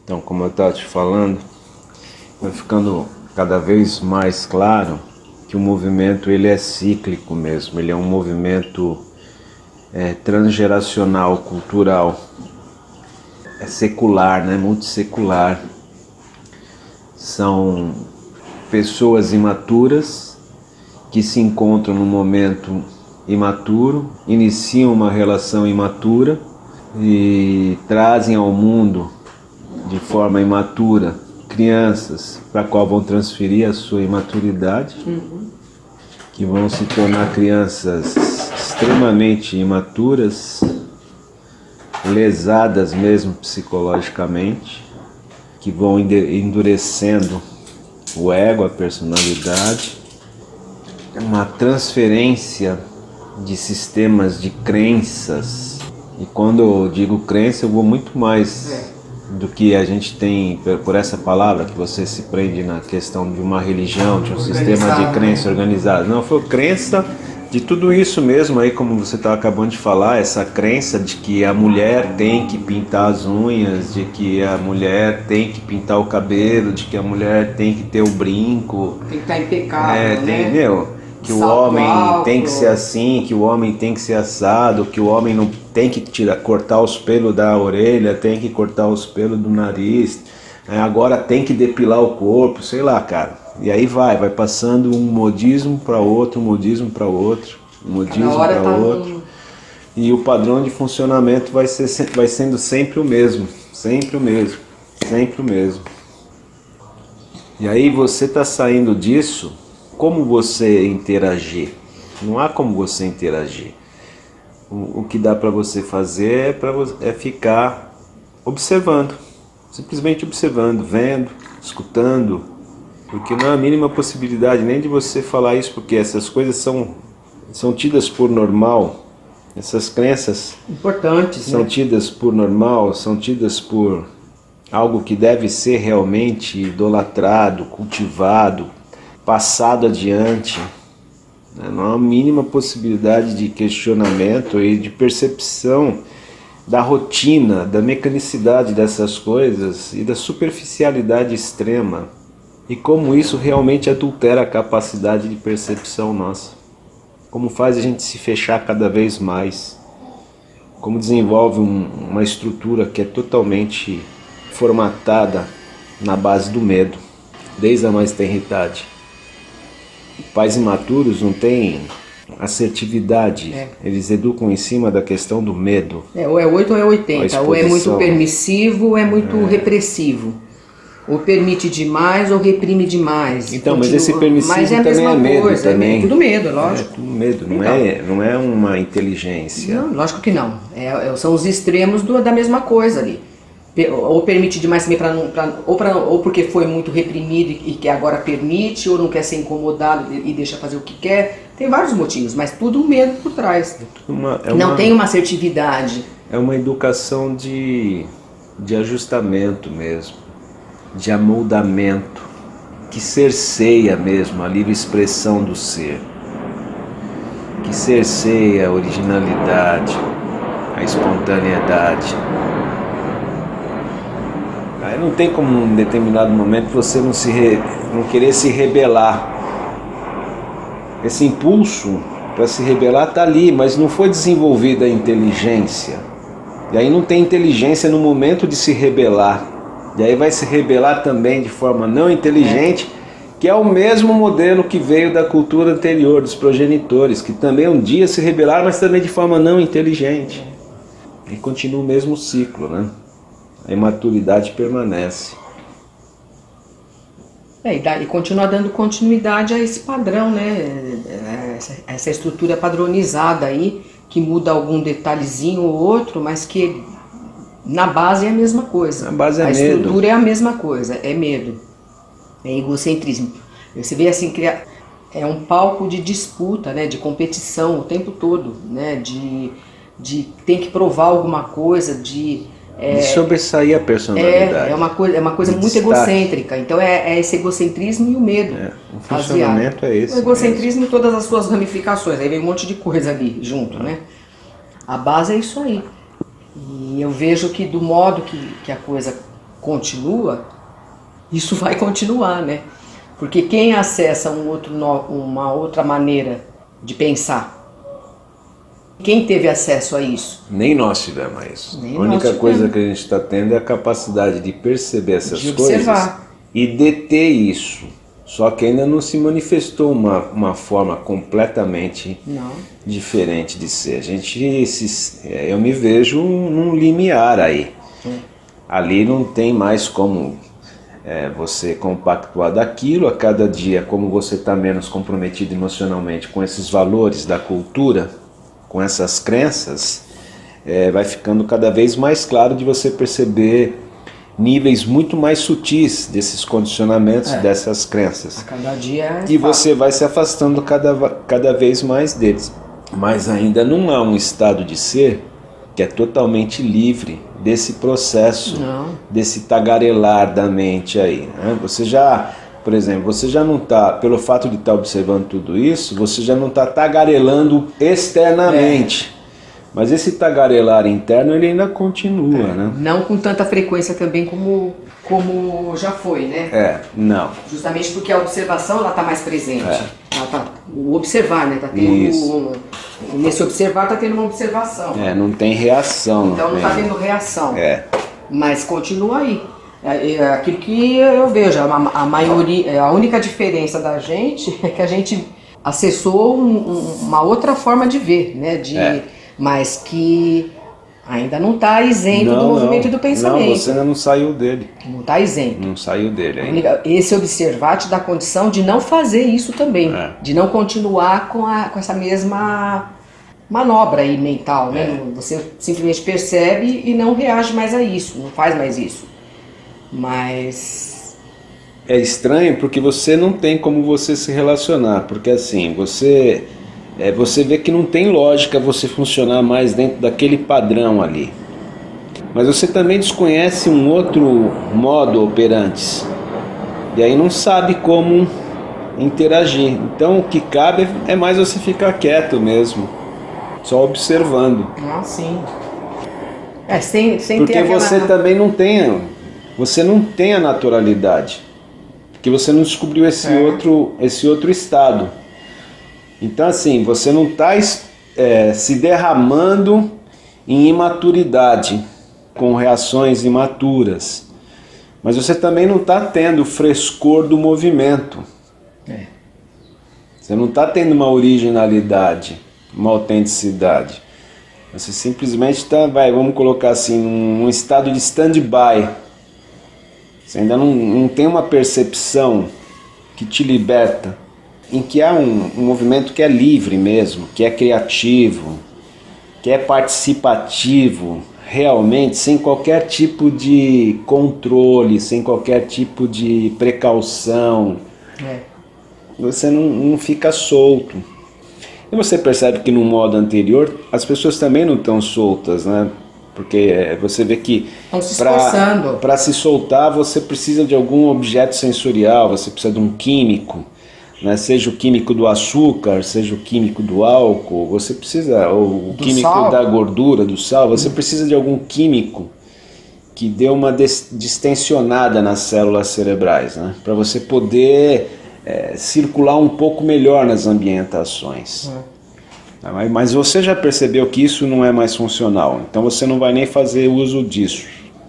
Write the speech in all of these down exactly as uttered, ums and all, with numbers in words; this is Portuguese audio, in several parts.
Então, como eu estava te falando, vai ficando cada vez mais claro que o movimento ele é cíclico mesmo, ele é um movimento é, transgeracional, cultural, é secular, né? Multissecular. São pessoas imaturas que se encontram num momento imaturo, iniciam uma relação imatura e trazem ao mundo de forma imatura crianças para a qual vão transferir a sua imaturidade, uhum. que vão se tornar crianças extremamente imaturas, lesadas mesmo psicologicamente, que vão endurecendo o ego, a personalidade, uma transferência de sistemas de crenças. E quando eu digo crença, eu vou muito mais do que a gente tem por essa palavra, que você se prende na questão de uma religião, de um sistema de crença organizado. Não, foi crença de tudo isso mesmo aí, como você estava acabando de falar, essa crença de que a mulher tem que pintar as unhas, de que a mulher tem que pintar o cabelo, de que a mulher tem que ter o brinco. Tem que estar impecável, é, né? Tem, meu, que Salto o homem alto. tem que ser assim, que o homem tem que ser assado, que o homem não tem que tirar, cortar os pelos da orelha, tem que cortar os pelos do nariz, é, agora tem que depilar o corpo, sei lá, cara. E aí vai, vai passando um modismo para outro, um modismo para outro, um modismo para tá outro. Um... E o padrão de funcionamento vai, ser, vai sendo sempre o mesmo, sempre o mesmo, sempre o mesmo. E aí você está saindo disso, como você interagir? Não há como você interagir. O, o que dá para você fazer é, pra, é ficar observando, simplesmente observando, vendo, escutando, porque não há a mínima possibilidade nem de você falar isso, porque essas coisas são, são tidas por normal, essas crenças importantes, são né? tidas por normal, são tidas por algo que deve ser realmente idolatrado, cultivado, passado adiante. Não há a mínima possibilidade de questionamento e de percepção da rotina, da mecanicidade dessas coisas e da superficialidade extrema. E como isso realmente adultera a capacidade de percepção nossa. Como faz a gente se fechar cada vez mais. Como desenvolve um, uma estrutura que é totalmente formatada na base do medo, desde a mais tenra idade. Pais imaturos não têm assertividade, é. Eles educam em cima da questão do medo. É, ou é oito ou é oitenta, ou é muito permissivo ou é muito é. repressivo. Ou permite demais ou reprime demais. Então, Continua. mas esse permissivo mas é também é medo coisa, também. É tudo medo, é lógico. É tudo medo, não, então, é, não é uma inteligência. Não, lógico que não. É, são os extremos do, da mesma coisa ali. Ou permite demais também pra não, pra, ou, pra, ou porque foi muito reprimido e que agora permite, ou não quer ser incomodado e deixa fazer o que quer. Tem vários motivos, mas tudo um medo por trás. É uma, é não uma, tem uma assertividade. É uma educação de, de ajustamento mesmo, de amoldamento, que cerceia mesmo a livre expressão do ser, que cerceia a originalidade, a espontaneidade. Aí não tem como em um determinado momento você não, se re, não querer se rebelar. Esse impulso para se rebelar está ali, mas não foi desenvolvida a inteligência. E aí não tem inteligência no momento de se rebelar. E aí vai se rebelar também de forma não inteligente, que é o mesmo modelo que veio da cultura anterior, dos progenitores, que também um dia se rebelaram, mas também de forma não inteligente. E continua o mesmo ciclo, né? A imaturidade permanece. É, e, dá, e continua dando continuidade a esse padrão, né? Essa, essa estrutura padronizada aí, que muda algum detalhezinho ou outro, mas que na base é a mesma coisa. A base é a medo. A estrutura é a mesma coisa, é medo. É egocentrismo. Você vê assim que é um palco de disputa, né? De competição o tempo todo, né? De, de tem que provar alguma coisa, de... É, de sobressair a personalidade. É, é uma coisa, é uma coisa muito destaque. egocêntrica. Então é, é esse egocentrismo e o medo. É, o funcionamento é esse. O egocentrismo e todas as suas ramificações. Aí vem um monte de coisa ali junto, né? A base é isso aí. E eu vejo que do modo que, que a coisa continua, isso vai continuar, né? Porque quem acessa um outro, uma outra maneira de pensar, quem teve acesso a isso? Nem nós tivemos a isso. Nem a única coisa tivemos. que a gente está tendo é a capacidade de perceber essas De coisas observar. e deter isso. Só que ainda não se manifestou uma, uma forma completamente Não. diferente de ser. A gente se, eu me vejo num limiar aí. Hum. Ali não tem mais como é, você compactuar daquilo. A cada dia, como você está menos comprometido emocionalmente com esses valores da cultura, com essas crenças, é, vai ficando cada vez mais claro de você perceber níveis muito mais sutis desses condicionamentos, É. dessas crenças. A cada dia é E fácil. você vai se afastando cada, cada vez mais deles. Mas ainda não há um estado de ser que é totalmente livre desse processo, Não. desse tagarelar da mente aí, né? Você já, por exemplo, você já não está, pelo fato de estar observando tudo isso, você já não está tagarelando externamente. É. Mas esse tagarelar interno, ele ainda continua, É. né? Não com tanta frequência também como, como já foi, né? É, não. Justamente porque a observação ela está mais presente. É. Ela tá, o observar, né? Tá tendo Isso. um, nesse observar está tendo uma observação. É, não tem reação. Então não tem. está tendo reação. É. Mas continua aí. É, é aquilo que eu vejo, a, a maioria, a única diferença da gente é que a gente acessou um, um, uma outra forma de ver, né? De, É. Mas que ainda não está isento Não, do movimento não. e do pensamento. Não, você ainda não saiu dele. Não está isento. Não saiu dele A ainda. única- Esse observar te dá condição de não fazer isso também, É. de não continuar com, a, com essa mesma manobra aí mental, né? É. Não- Você simplesmente percebe e não reage mais a isso, não faz mais isso. Mas É estranho porque você não tem como você se relacionar, porque assim, você, é, você vê que não tem lógica você funcionar mais dentro daquele padrão ali. Mas você também desconhece um outro modo operantes, e aí não sabe como interagir. Então o que cabe é mais você ficar quieto mesmo, só observando. ah, sim. É, sem, sem Porque ter aquela... você também não tem, você não tem a naturalidade, porque você não descobriu esse, É. outro, esse outro estado. Então assim, você não está é, se derramando em imaturidade, com reações imaturas, mas você também não está tendo o frescor do movimento. É. Você não está tendo uma originalidade, uma autenticidade. Você simplesmente está, vai, vamos colocar assim, num estado de stand-by. Você ainda não, não tem uma percepção que te liberta, em que há um, um movimento que é livre mesmo, que é criativo, que é participativo, realmente, sem qualquer tipo de controle, sem qualquer tipo de precaução. É. Você não, não fica solto. E você percebe que no modo anterior as pessoas também não estão soltas, né? Porque você vê que Estão se esforçando. para se soltar você precisa de algum objeto sensorial, você precisa de um químico, né? Seja o químico do açúcar, seja o químico do álcool, você precisa, ou o Do químico sal. da gordura, do sal, você precisa de algum químico que dê uma des- distensionada nas células cerebrais, né? Para você poder é, circular um pouco melhor nas ambientações. É. Mas- Mas você já percebeu que isso não é mais funcional, então você não vai nem fazer uso disso.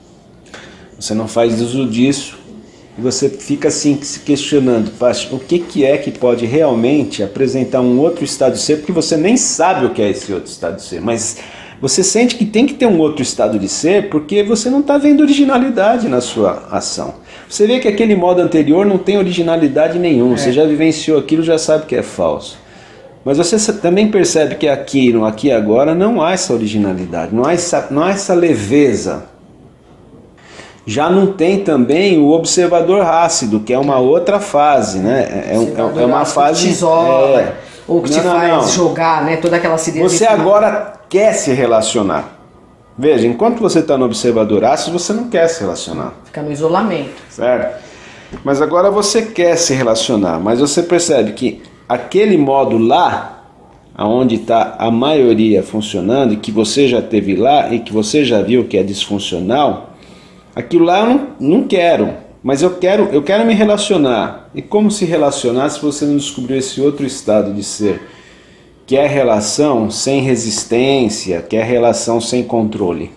Você não faz uso disso e você fica assim se questionando, "Paty, o que, que é que pode realmente apresentar um outro estado de ser, porque você nem sabe o que é esse outro estado de ser, mas você sente que tem que ter um outro estado de ser porque você não está vendo originalidade na sua ação. Você vê que aquele modo anterior não tem originalidade nenhuma, É. você já vivenciou aquilo, já sabe que é falso. Mas você sa- também percebe que aqui, no aqui e agora, não há essa originalidade, não há essa, não há essa leveza. Já não tem também o observador ácido, que é uma outra fase, né? É, um- é uma fase... que te isola, é, ou que não, te não, faz não. jogar, né? Toda aquela acidez. Você agora quer se relacionar. Veja, enquanto você está no observador ácido, você não quer se relacionar. Fica no isolamento. Certo? Mas agora você quer se relacionar, mas você percebe que aquele modo lá, aonde está a maioria funcionando, e que você já teve lá, e que você já viu que é disfuncional, Aquilo lá eu não, não quero, mas eu quero, eu quero me relacionar. E como se relacionar se você não descobriu esse outro estado de ser? Que é relação sem resistência, que é relação sem controle.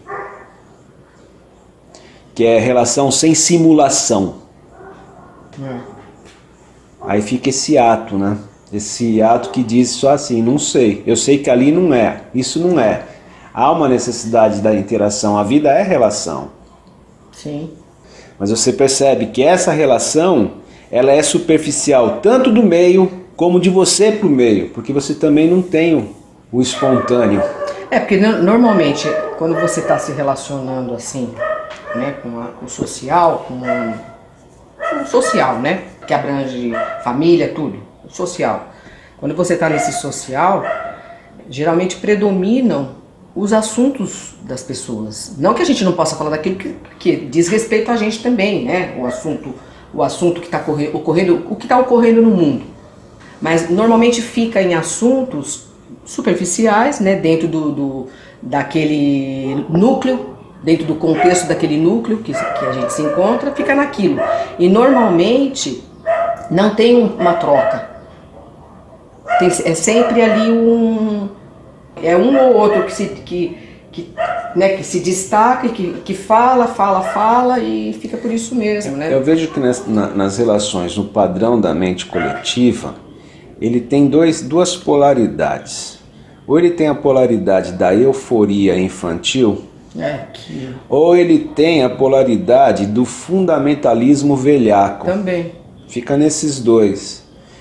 Que é relação sem simulação. É. Aí fica esse ato, né? Esse ato que diz só assim, não sei. Eu sei que ali não é, isso não é. Há uma necessidade da interação, a vida é relação. Sim. Mas você percebe que essa relação, ela é superficial, tanto do meio como de você para o meio, porque você também não tem o, o espontâneo. É, porque normalmente, quando você está se relacionando assim, né, com a, o social, com, com o social, né, que abrange família, tudo, o social. Quando você está nesse social, geralmente predominam os assuntos das pessoas. Não que a gente não possa falar daquilo que, que diz respeito a gente também, né? O assunto, o assunto que está ocorrendo, o que está ocorrendo no mundo. Mas normalmente fica em assuntos superficiais, né? Dentro do, do daquele núcleo, dentro do contexto daquele núcleo que, que a gente se encontra, fica naquilo. E normalmente não tem uma troca. Tem, é sempre ali um... É um ou outro que se, que, que, né, que se destaca, que, que fala, fala, fala e fica por isso mesmo, né? Eu vejo que nas, na, nas relações, no padrão da mente coletiva, ele tem dois, duas polaridades. Ou ele tem a polaridade da euforia infantil, é, que... ou ele tem a polaridade do fundamentalismo velhaco. Também. Fica nesses dois.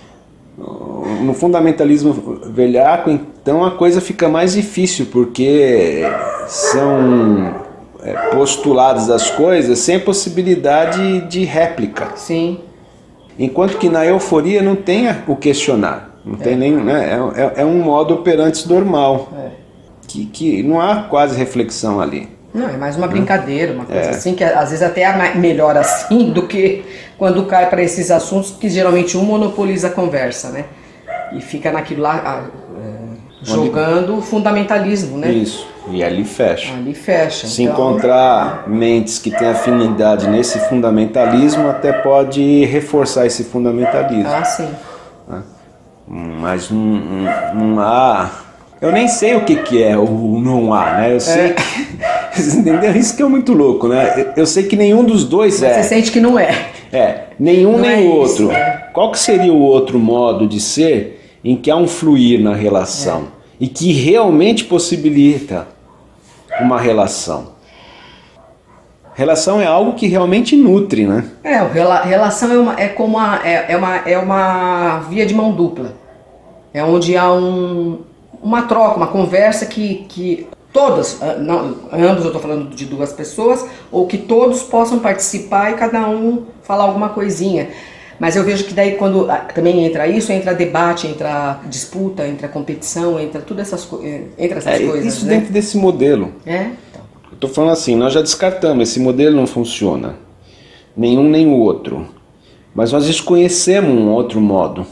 No fundamentalismo velhaco, então a coisa fica mais difícil, porque são postuladas as coisas sem possibilidade de réplica. Sim. Enquanto que na euforia não tem o questionar, não é. tem nem, né? é, é um modo operante normal, é. que, que não há quase reflexão ali. Não, é mais uma brincadeira, uma coisa é. assim, que às vezes até é melhor assim do que quando cai para esses assuntos que geralmente um monopoliza a conversa, né? E fica naquilo lá, é, jogando o fundamentalismo, né? Isso, e ali fecha. Ali fecha. Se então... encontrar mentes que têm afinidade nesse fundamentalismo, até pode reforçar esse fundamentalismo. Ah, sim. Mas não, não há... Eu nem sei o que, que é o não há, né? Eu sei é. que... Entendeu? Isso que é muito louco, né? Eu sei que nenhum dos dois Mas é. Você sente que não é. É, nenhum não nem é o outro. Isso, é. Qual que seria o outro modo de ser em que há um fluir na relação é. e que realmente possibilita uma relação? Relação é algo que realmente nutre, né? É, relação é, uma, é como uma, é, é, uma, é uma via de mão dupla. É onde há um, uma troca, uma conversa que, que todas, não, ambos eu estou falando de duas pessoas, ou que todos possam participar e cada um falar alguma coisinha. Mas eu vejo que daí quando também entra isso, entra debate, entra disputa, entra competição, entra todas essas, entra essas é, coisas. Isso né? dentro desse modelo. É? Então. Eu estou falando assim, nós já descartamos, esse modelo não funciona. Nenhum nem o outro. Mas nós desconhecemos um outro modo.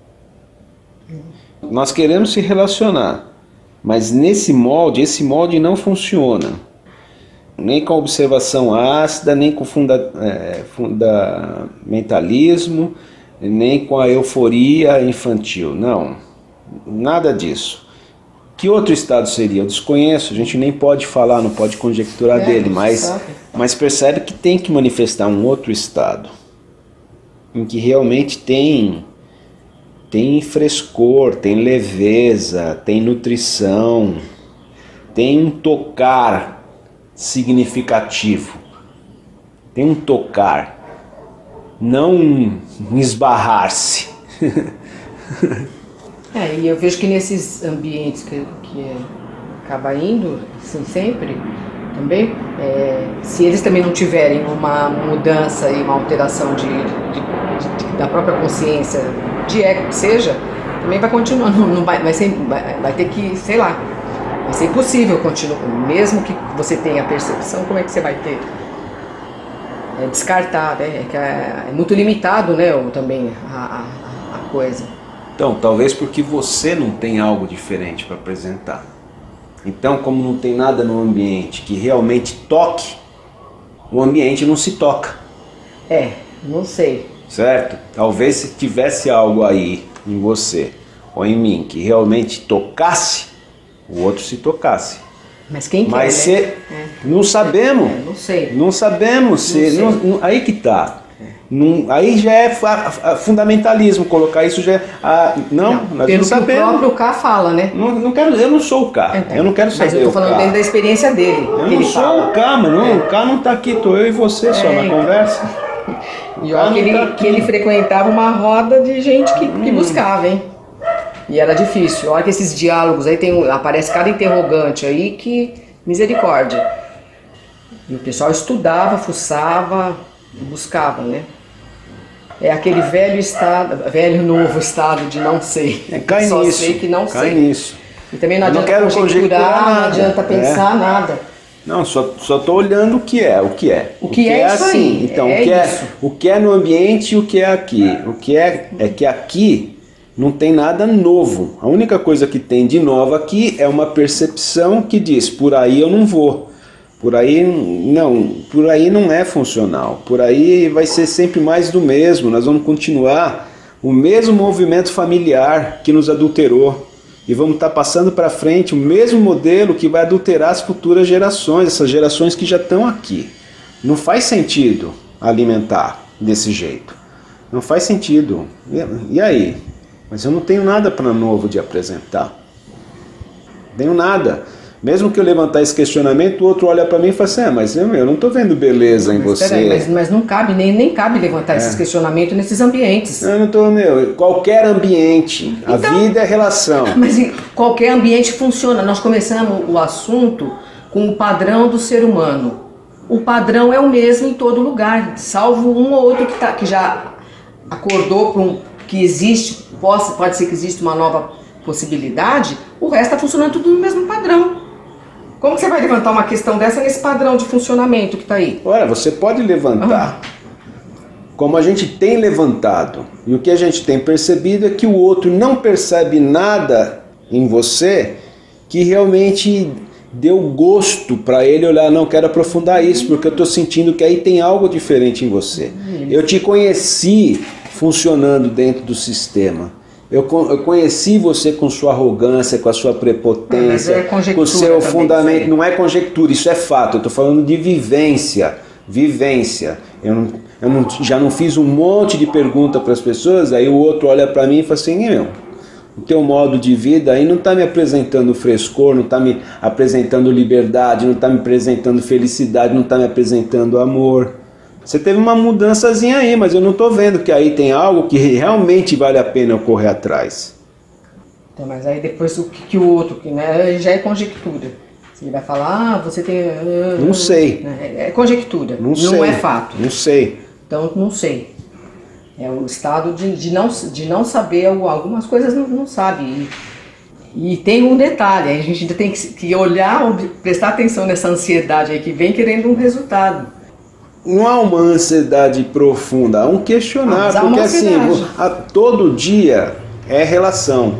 Hum. Nós queremos se relacionar, mas nesse molde, esse molde não funciona. Nem com a observação ácida, nem com o funda, é, fundamentalismo, nem com a euforia infantil. Não, nada disso. Que outro estado seria? Eu desconheço, a gente nem pode falar, não pode conjecturar é, dele, mas, mas percebe que tem que manifestar um outro estado, em que realmente tem, tem frescor, tem leveza, tem nutrição, tem um tocar significativo, tem um tocar, não um esbarrar-se. É, e eu vejo que nesses ambientes que, que acaba indo, assim, sempre, também, é, se eles também não tiverem uma mudança e uma alteração de, de, de, de, da própria consciência, de ego que seja, também vai continuar, não, não vai, vai, ser, vai, vai ter que, sei lá, vai ser impossível continuar, mesmo que você tenha percepção, como é que você vai ter? É descartar, né? É, é muito limitado, né, ou, também a, a, a coisa. Então, talvez porque você não tem algo diferente para apresentar. Então, como não tem nada no ambiente que realmente toque o ambiente não se toca. É, não sei. Certo? Talvez se tivesse algo aí em você ou em mim que realmente tocasse, o outro se tocasse. Mas quem Mas quer, se, né? É. não sabemos. É, não sei. Não sabemos. Se, Não sei. não- não- aí que tá. Não, aí já é fa- fa- fundamentalismo, colocar isso já é. Ah, não, nós pelo não que o sabemos. próprio K fala, né? Não, não quero, eu não sou o K. Então, eu não quero saber. Mas eu tô o falando K. dentro da experiência dele. Eu que não ele sou fala. o K, mano. Não, o K não tá aqui, tô eu e você só É, na então. conversa. E olha que não tá ele, aqui. que ele frequentava uma roda de gente que, que buscava, hein? E era difícil. Olha que esses diálogos aí tem um- aparece cada interrogante aí que misericórdia. E o pessoal estudava, fuçava, buscava, né? É aquele velho estado, velho novo estado de não sei. É, cai Só nisso. sei que não cai sei. nisso. E também não Eu não adianta quero conjecturar conjecturar, não nada. adianta pensar É. nada. Não, só, só tô olhando o que é, o que é. O que é isso aí, Então, é o, que é, isso. o que é no ambiente e o que é aqui. O que é é que aqui não tem nada novo. A única coisa que tem de novo aqui é uma percepção que diz, por aí eu não vou. Por aí não, por aí não é funcional. Por aí vai ser sempre mais do mesmo. Nós vamos continuar o mesmo movimento familiar que nos adulterou. E vamos estar passando para frente o mesmo modelo que vai adulterar as futuras gerações, essas gerações que já estão aqui. Não faz sentido alimentar desse jeito. Não faz sentido. E, e aí? Mas eu não tenho nada para novo de apresentar. Não tenho nada. Mesmo que eu levantar esse questionamento, o outro olha para mim e fala assim, ah, mas eu, eu não estou vendo beleza em Mas, você. peraí, mas, mas não cabe, nem, nem cabe levantar esses questionamentos nesses ambientes. Eu não estou, meu, qualquer ambiente. A Então- vida é relação. Mas em qualquer ambiente funciona. Nós começamos o assunto com o padrão do ser humano. O padrão é o mesmo em todo lugar, salvo um ou outro que, tá, que já acordou para um, que existe, pode, pode ser que exista uma nova possibilidade, o resto está funcionando tudo no mesmo padrão. Como que você vai levantar uma questão dessa nesse padrão de funcionamento que está aí? Olha, você pode levantar, como a gente tem levantado, e o que a gente tem percebido é que o outro não percebe nada em você que realmente deu gosto para ele olhar, não, quero aprofundar isso, porque eu estou sentindo que aí tem algo diferente em você. Eu te conheci funcionando dentro do sistema. Eu, con- eu conheci você com sua arrogância, com a sua prepotência, Ah, mas é conjectura com o seu também, isso fundamento. aí. Não é conjectura, isso é fato. Eu estou falando de vivência. Vivência. Eu, não, eu não, já não fiz um monte de pergunta para as pessoas, aí o outro olha para mim e fala assim, meu, o teu modo de vida aí não está me apresentando frescor, não está me apresentando liberdade, não está me apresentando felicidade, não está me apresentando amor. Você teve uma mudançazinha aí, mas eu não estou vendo que aí tem algo que realmente vale a pena eu correr atrás. Então, mas aí depois o que, que o outro, que né, já é conjectura. Ele vai falar, ah, você tem... ah, Não sei. né, É conjectura, Não, não, sei. é fato. Não sei. Então, não sei. É o estado de, de, não, de não saber algumas coisas, não, não sabe. E, e tem um detalhe, a gente ainda tem que, que olhar, prestar atenção nessa ansiedade aí que vem querendo um resultado. Não há uma ansiedade profunda, há um questionar, Ah, mas há porque uma assim, ansiedade. a, todo dia é relação.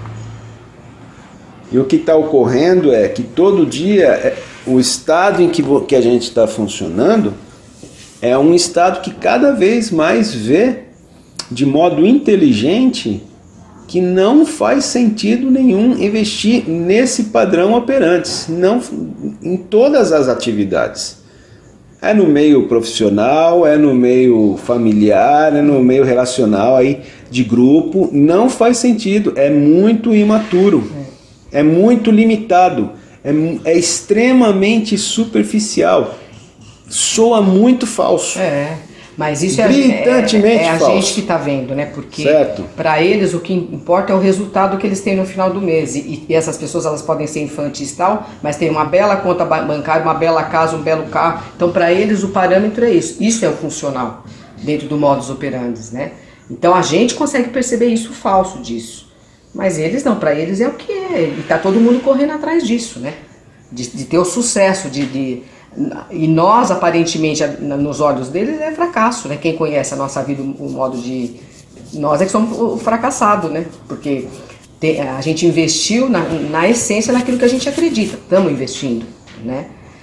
E o que está ocorrendo é que todo dia é, o estado em que, vo- que a gente está funcionando é um estado que cada vez mais vê de modo inteligente que não faz sentido nenhum investir nesse padrão operantes, não em todas as atividades. É no meio profissional, é no meio familiar, é no meio relacional aí de grupo, não faz sentido, é muito imaturo, é, é muito limitado, é, mu- é extremamente superficial, soa muito falso. É, mas isso é, é, Gritantemente é a falso. gente que está vendo, né? Porque Certo. para eles o que importa é o resultado que eles têm no final do mês. E, e essas pessoas elas podem ser infantis e tal, mas tem uma bela conta ba- bancária, uma bela casa, um belo carro. Então para eles o parâmetro é isso. Isso é o funcional dentro do modus operandi, né? Então a gente consegue perceber isso falso disso. Mas eles não, para eles é o que é. E tá todo mundo correndo atrás disso, né? De, de ter o sucesso, de, de e nós aparentemente nos olhos deles é fracasso, né? Quem conhece a nossa vida, o modo de nós é que somos o fracassado, né? Porque te, a gente investiu na, na essência naquilo que a gente acredita, estamos investindo, né?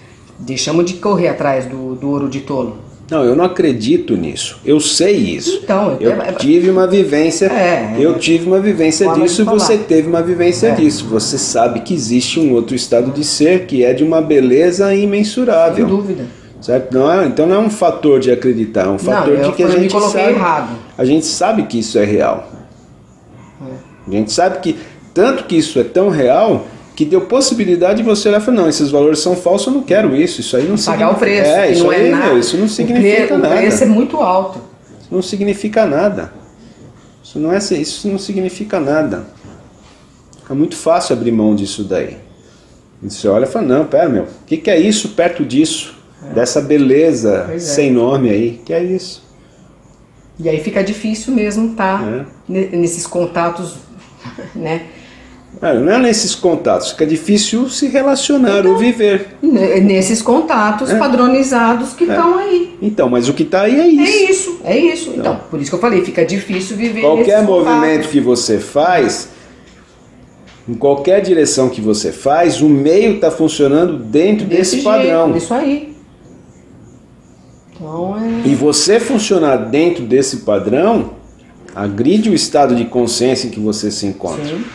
Deixamos de correr atrás do, do ouro de tolo. Não, eu não acredito nisso. Eu sei isso. Então, eu é, tive uma vivência. É, eu tive uma vivência disso e você teve uma vivência é. disso. Você sabe que existe um outro estado de ser que é de uma beleza imensurável. Sem dúvida. Certo? Não é, então não é um fator de acreditar, é um fator não, de que a gente sabe. Errado. A gente sabe que isso é real. É. A gente sabe que tanto que isso é tão real que deu possibilidade de você olhar e falar, não, esses valores são falsos, eu não quero isso, isso aí não pagar significa... o preço, é, isso não aí, é nada. Meu, isso não significa o pre... nada. O preço é muito alto. Isso não significa nada. Isso não, é, isso não significa nada. Fica muito fácil abrir mão disso daí. E você olha e fala, não, pera, meu, o que, que é isso perto disso? É. Dessa beleza é. sem nome aí, que é isso? E aí fica difícil mesmo tá é. nesses contatos, né? Não é nesses contatos, fica difícil se relacionar então, ou viver. Nesses contatos é. padronizados que estão é. aí. Então, mas o que está aí é isso. É isso, é isso. Então, então, por isso que eu falei, fica difícil viver qualquer nesses movimento contatos. que você faz, em qualquer direção que você faz, o meio está funcionando dentro desse, desse padrão. Jeito, isso aí. Então, é... E você funcionar dentro desse padrão, agride o estado de consciência em que você se encontra. Sim.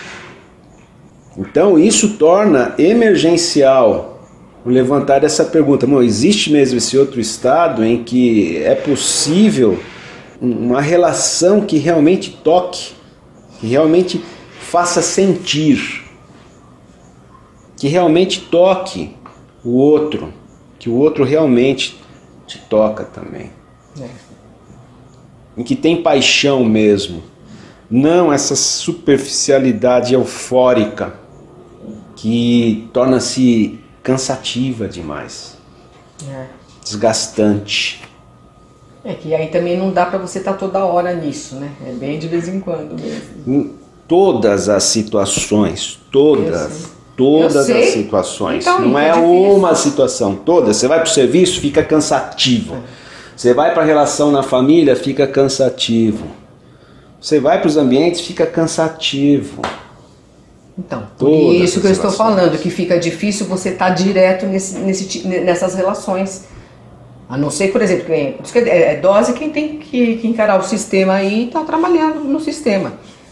Então isso torna emergencial o levantar essa pergunta. Bom, existe mesmo esse outro estado em que é possível uma relação que realmente toque, que realmente faça sentir, que realmente toque o outro, que o outro realmente te toca também. É. Em que tem paixão mesmo, não essa superficialidade eufórica que torna-se cansativa demais, é. desgastante. É que aí também não dá para você estar tá toda hora nisso, né? É bem de vez em quando mesmo. Em todas as situações, todas, todas as situações. Então, não é uma situação, todas. Você vai para o serviço, fica cansativo. É. Você vai para a relação na família, fica cansativo. Você vai para os ambientes, fica cansativo. Então, por Todas isso que eu estou falando, que fica difícil você estar tá direto nesse, nesse, nessas relações. A não ser, por exemplo, quem, por isso que é, é dose quem tem que, que encarar o sistema aí e está trabalhando no sistema.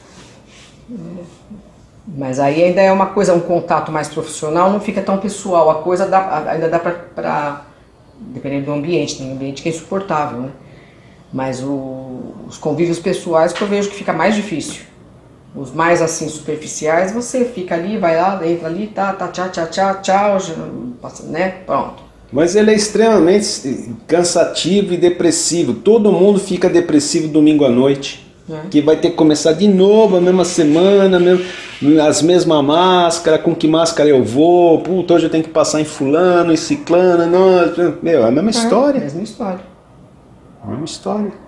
Mas aí ainda é uma coisa, um contato mais profissional, não fica tão pessoal. A coisa dá, ainda dá para, dependendo do ambiente, tem um ambiente que é insuportável, né? Mas o, os convívios pessoais que eu vejo que fica mais difícil. Os mais assim superficiais, você fica ali, vai lá, entra ali, tá, tá, tchau, tchau, tchau, tchau, passa, né? Pronto. Mas ele é extremamente cansativo e depressivo. Todo mundo fica depressivo domingo à noite. É. Que vai ter que começar de novo a mesma semana, as mesmas máscaras, com que máscara eu vou, puta, hoje eu tenho que passar em fulano, em ciclano, não, meu, é a mesma é, história. É a mesma história. A mesma história.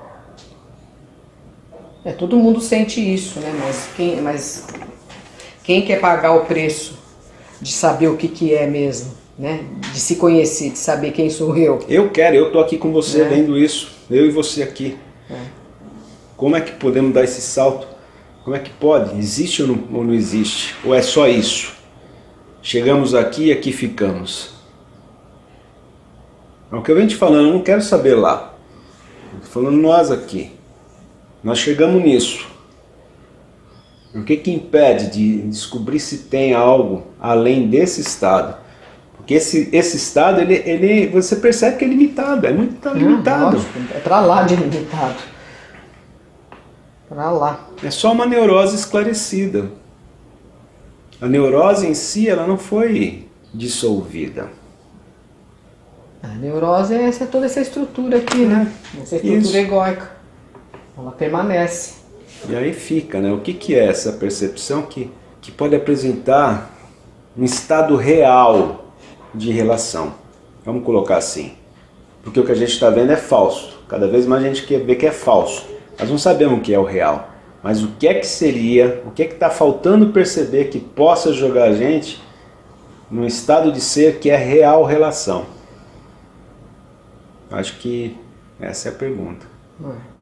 É, todo mundo sente isso, né? Mas quem, mas quem quer pagar o preço de saber o que, que é mesmo, né? De se conhecer, de saber quem sou eu. Eu quero, eu tô aqui com você é. vendo isso, eu e você aqui. É. Como é que podemos dar esse salto? Como é que pode? Existe ou não, ou não existe? Ou é só isso? Chegamos aqui e aqui ficamos. É o que eu venho te falando, eu não quero saber lá. Estou falando nós aqui. Nós chegamos nisso. O que que impede de descobrir se tem algo além desse estado? Porque esse, esse estado, ele, ele, você percebe que é limitado, é muito tá limitado. Lógico, é pra lá de limitado. Pra lá. É só uma neurose esclarecida. A neurose em si, ela não foi dissolvida. A neurose é essa, toda essa estrutura aqui, né? Essa estrutura Isso. egóica. Ela permanece. E aí fica, né? O que, que é essa percepção que, que pode apresentar um estado real de relação? Vamos colocar assim. Porque o que a gente está vendo é falso. Cada vez mais a gente quer ver que é falso. Nós não sabemos o que é o real. Mas o que é que seria, o que é que está faltando perceber que possa jogar a gente num estado de ser que é real relação? Acho que essa é a pergunta. É.